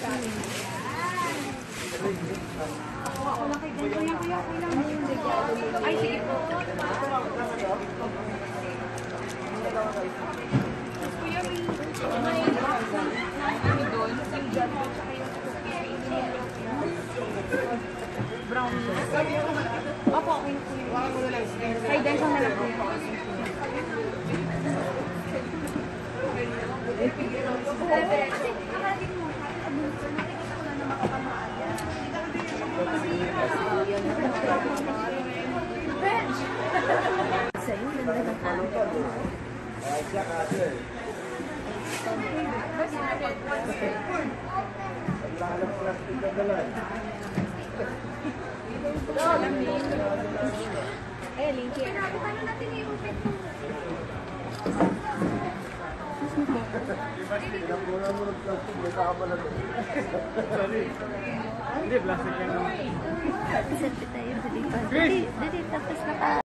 Ako lang kay ganito yan, kuya. Ay, sige po. Kuya, may doon. Brown. Opo, okay po yun. Ay, denso na lang po yun. Sa'yo, ganda ng camera. Eh, link here. Paano natin i-open mo? Hindi, plastic yan. Tapos tayo dito. Dito, tapos naka...